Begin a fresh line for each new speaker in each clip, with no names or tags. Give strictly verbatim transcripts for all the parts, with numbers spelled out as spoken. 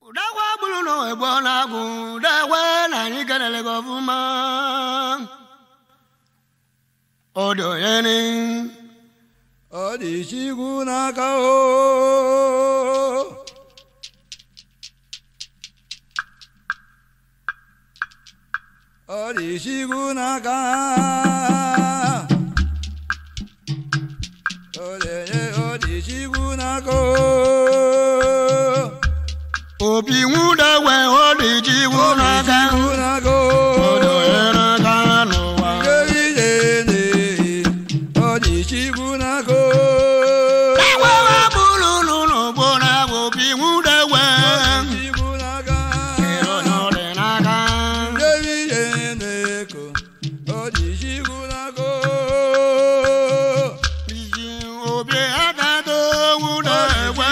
Udagwa bulu no ebona gu dagwa na ni kanale govuma odo yeni
odi shiguna kao odi shiguna ka odi odi shiguna ko
obi wuda we odi shiguna ka odo yena ka no wa
geyene odi shiguna ko
dagwa bulu no no bona obi wuda we
shiguna ka
no de na ka
geyene ko odi shiguna ko
obi ata do wuda we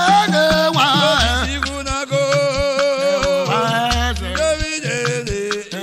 Every day,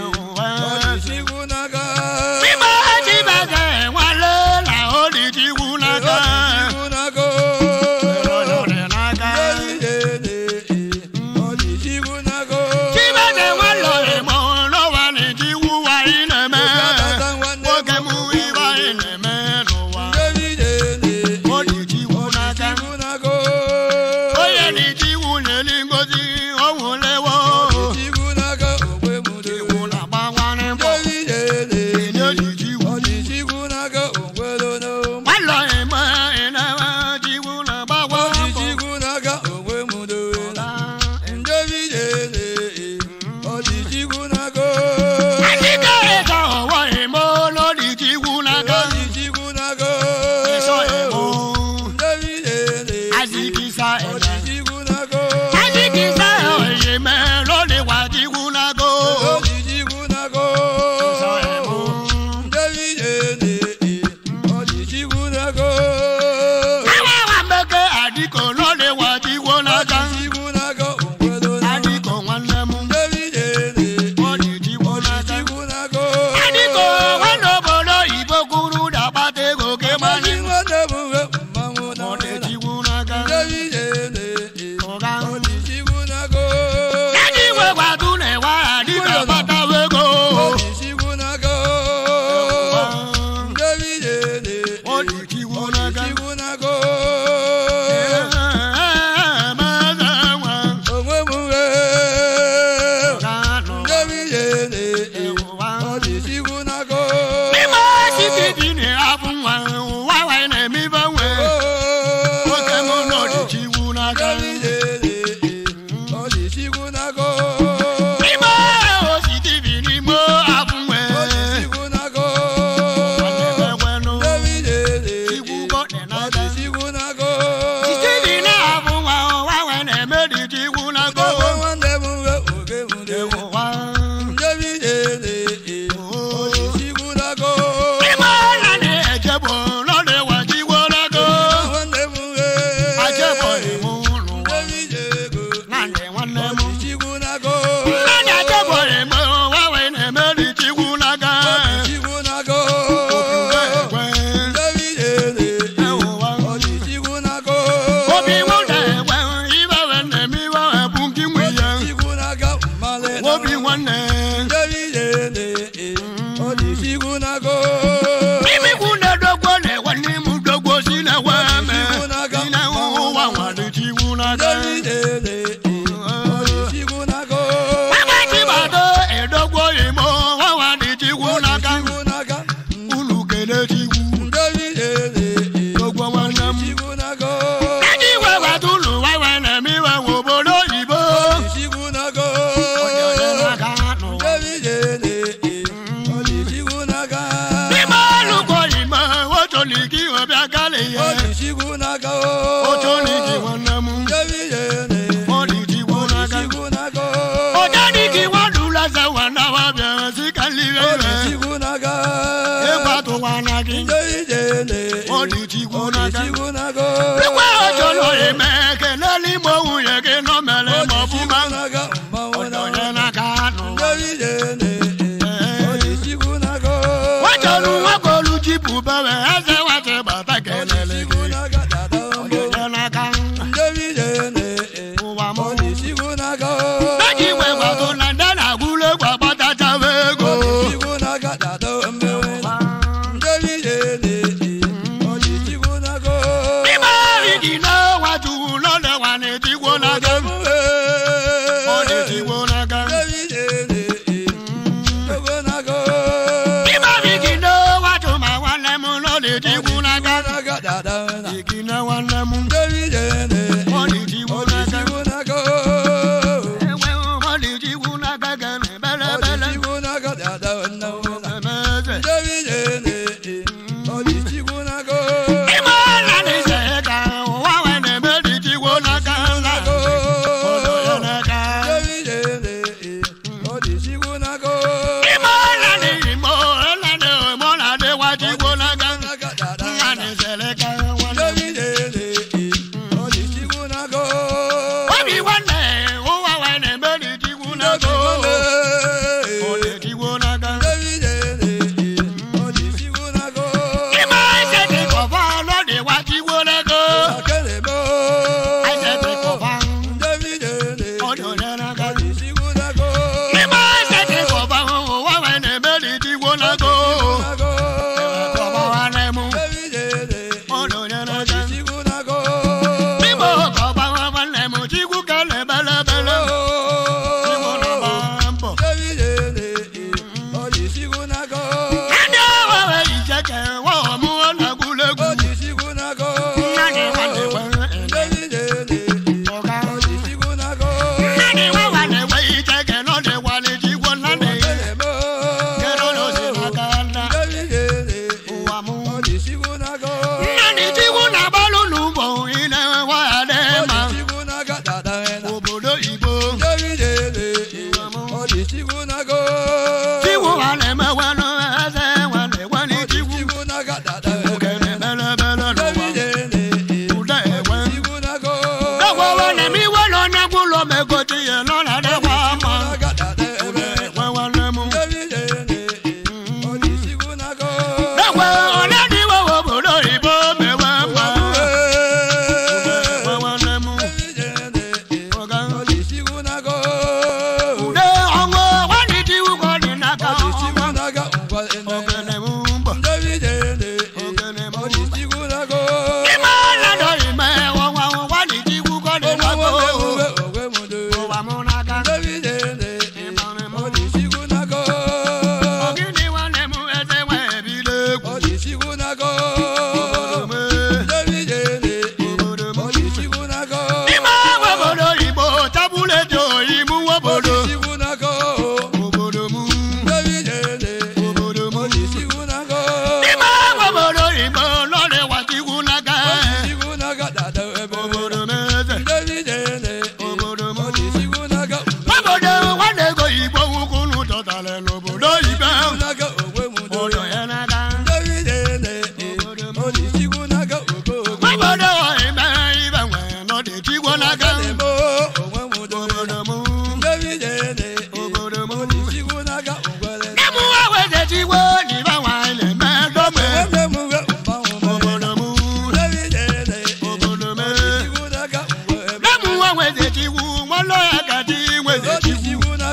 Baba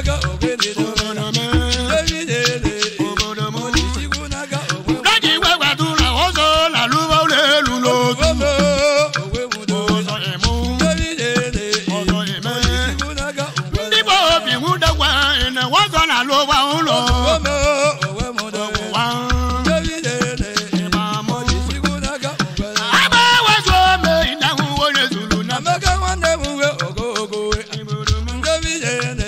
n'aka ogene do.
obodo me
David ele.
obodo mu
Odi chigu n'aka ogwe.
daji wegwa tula ozo la luba ulelu lozu
Ogwe ogwe mu do.
ozo emu
David ele.
ozo eme
Odi chigu n'aka ogwe.
ndị bo bi wuda kwa ene ozo na luba ulo
Ogwe ogwe mu do.
wa
David ele.
imamu
Odi chigu n'aka ogwe.
aba wezo me inahu onye zulu na
Amaka nwanne m nwe ogo ogo we.
ibodo mu
David ele.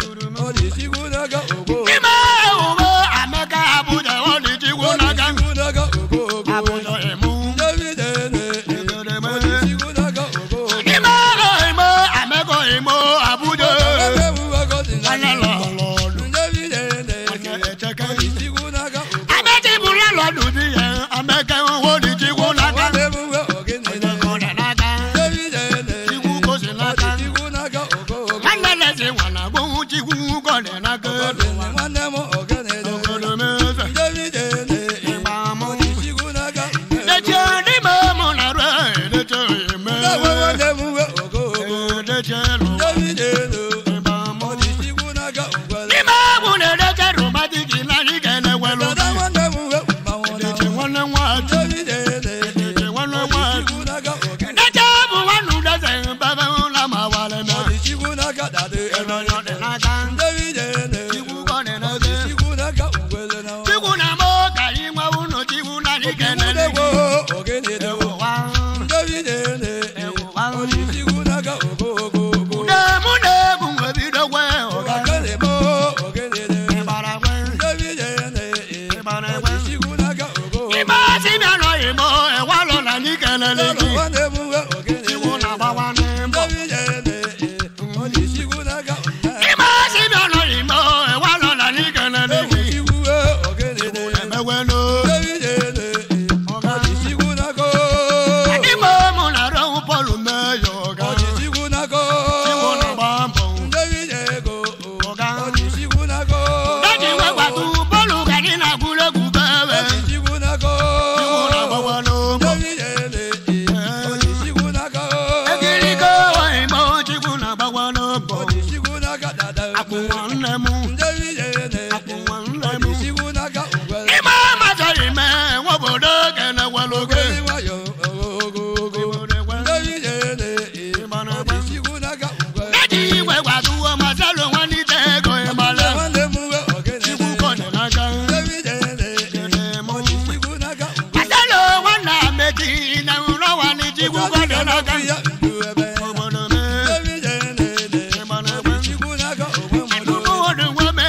Odi chigu n'aka ogwe.
ime ube amaka abuja oli jiwu
Odi
n'aka
chigu n'aka ogwe ogwe.
abuja emu
David ele.
ibodo me
Odi chigu n'aka ogwe ogwe.
ime ime ameko imo abuja
Ogwe mu ogo dị na
anya
ya.
lọlọlụ
David ele.
anya echeke
Odi chigu n'aka ogwe.
ameti bula lọdụ di ya ameke oli jiwu n'aka
Nwanne m nwe ogene do.
onye n'aka
David ele.
jiwu gosi n'aka
Odi chigu n'aka ogwe ogwe.
nwanne lezi nwana bụ jiwu gọdị n'aka
Nwanne m ogene do.
obodo meze
David ele.
ịgba mụ
Odi chigu n'aka ogwe.
Eche n'ime mụ na rụ edeche eme
Nwanne nwanne m nwe ogo ogo.
edeche lụ
David ele.
ịgba mụ
Odi chigu n'aka ogwe.
n'ime mụ na edeche rụba dị gị na anyị ga-enewelu
Dada
gị
nwanne m nwe mmanwụ na
edeche nwanne nwaji
David ele.
edeche nwanne
Odi
nwaji
chigu n'aka ogwe.
edeche bụ nwanne udeze bebe ụla ma wale na
Odi chigu n'aka dada ele.
ịrọnyọ dị n'aka
David ele.
chikwu gọdị
Odi
n'eze
chigu n'aka ogwe na.
chikwu na mụ ka anyị nwe ụlọ chikwu na anyị ga-enele
Egwu
gị
ogene do.
ụwa
David ele.
ụwa
Odi chigu n'aka ogo ogo ogo.
ude mụ na-egwu nwe bido gwe ụga
Ogene mo ogene do.
ịgbara gwe
David ele.
ịgbara
Odi
gwe
chigu n'aka ogo ogo.
ime asị bịa nọ igbo ewalụ na anyị kelele gị
Nwanne m nwe ogene do.
iwu na-agbawa n'mbọ
David ele. Odi chigu n'aka ogwe.
ime asị bịa nọ igbo ewalụ na anyị kelele gị
Chigu ogene do.
emewelu
David ele. Odi chigu n'aka.
igbo mụ na rọhụ pọlụ meyo ọga
Odi chigu n'aka.
iwu na-agba mbọ
David ego.
ọga
Odi chigu n'aka.
daji wegbatu bọọlụ ka anyị na-agwụrụ egwu bewe
Odi chigu n'aka.
iwu na-agbawa n'ụgbọ
David ele. Odi chigu n'aka.
ekiriko igbo chikwu na-agbawa n'ụgbọ
Odi chigu n'aka dada.
akwụ nwanne m
David ele.
akwụ nwanne m
Odi chigu n'aka ogwe.
ime amachọghị ime nwa obodo kenewelu oge
Ogwe nwayọ ogo ogo. David ele. Odi chigu n'aka ogwe.
daji igwe gwatuo masalụ nwanite ego ịgbala
Nwanne m nwe ogene
chikwu
do.
kọdị n'aka
David ele. Odi chigu n'aka ogwe.
masalụ nwanne ameti na ụlọ nwanyị chikwu kọdị n'aka
Ya ndu ebe.
obodo me
David ele.
ịgbala egbe
Chigu n'aka ogwe mu do.
nnukwu ụdị nwe me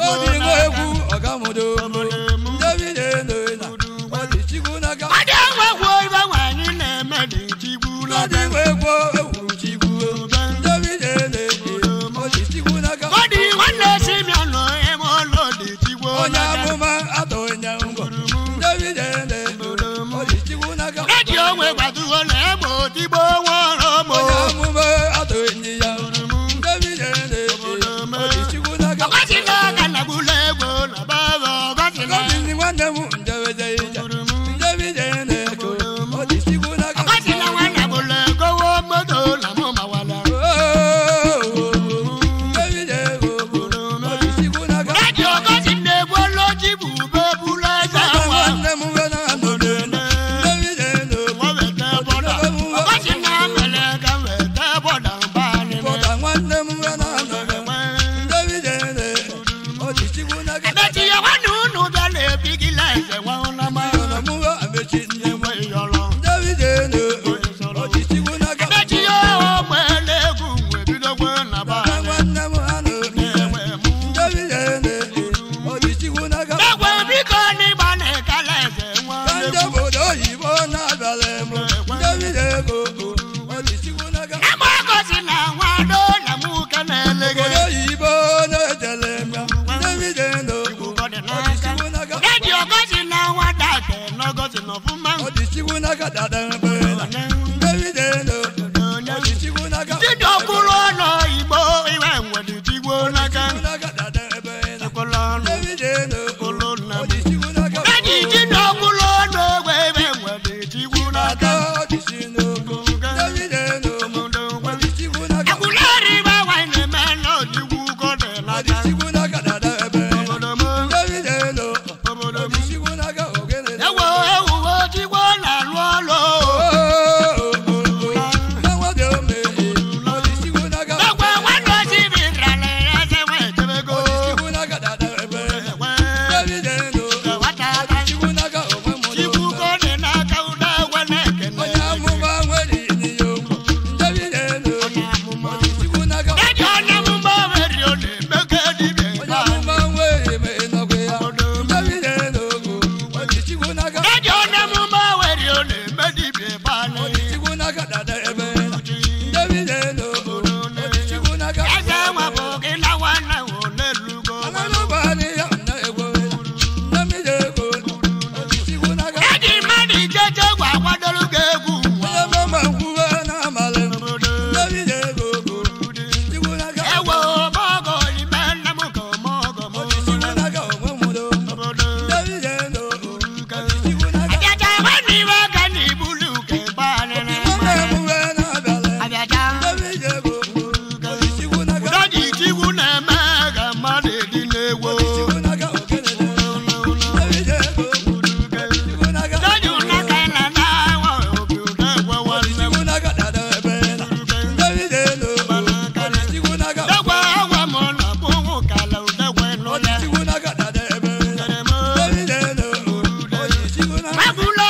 Odi ngweku okamodo. David ena. Odi chigunaka.
Adi ngweku iba wanyi na medi chiguna.
Odi ngweku ewu chigu. David ena. Odi chigunaka.
Odi wana simiano emo lodi chiguna.
Onya muma ato nyango. David ena. Odi chigunaka.
Adi ngweku tuwo lebo tibo woromo.
Onya muma ato nyiya. David ena. Odi chigunaka.
Akasina kana bulego na baba akasina.
Odi ngwana mu ndaweja. David ena. Odi chigunaka.
Akasina wana bulego wo moto na mama wala.
David ena. Odi chigunaka.
Adi akasina bolo jibu bebula zawa.
David ena.
Wawete boda. Akasina meleka wete boda mbani.
Boda ngwana mu na David ena. Odi chigunaka.
Abeti ya wanu nu dale bigila ze wana ma.
Ona mu amechi
Ewe yolo.
David ena. Odi chigunaka.
Abeti ya omelegu webidogwe na ba.
Ngwana mu ano.
Ewe mu.
David ena. Odi chigunaka.
Ewe biko ni bane kale ze
Kanja
wana.
bodo yibo na balemo. David ena. Odi chigunaka.
Emo akasina wado na muka nelege.
Bodo yibo na jalema. David ena. Odi chigunaka.
Edi akasina wada ke nogosina fuma.
Odi chigunaka dada bela. David ena. Odi chigunaka.
Tidokulo no ibo iwe nwedi tigwo naka.
Chigunaka dada bela.
Kolano.
David ena.
Kolona.
Odi chigunaka.
Edi tidokulo no iwe nwedi tigwo naka.
Odi chinuko. David ena. Odi chigunaka.
Akulari ba wane melo tigwo kode
Odi
naka.
chigunaka dada bela.
Obodomo.
David ena.
Obodomo.
Odi chigunaka ogene.
Ewo ewo tigwo na luolo. Egwe wano sibirale ese wetebego. Watata. Tigwo kode naka uda wenekene. Edi ona mumba weri one meke dibe ba. Edi ona mumba weri one medibe ba ne. Ese waboke na wana one lugo. Edi mani jeje wa wadoluge egwu. Ewo mogo ime namuko mogo mogo. Ajaja wani waka ni bulu ke bane ne. Ajaja. Udadi tigwu na mega made di newo. Udadi unaka na na wa obi udewa wane. Dewa awa mo na bungu kala udewa no ne. Mabulo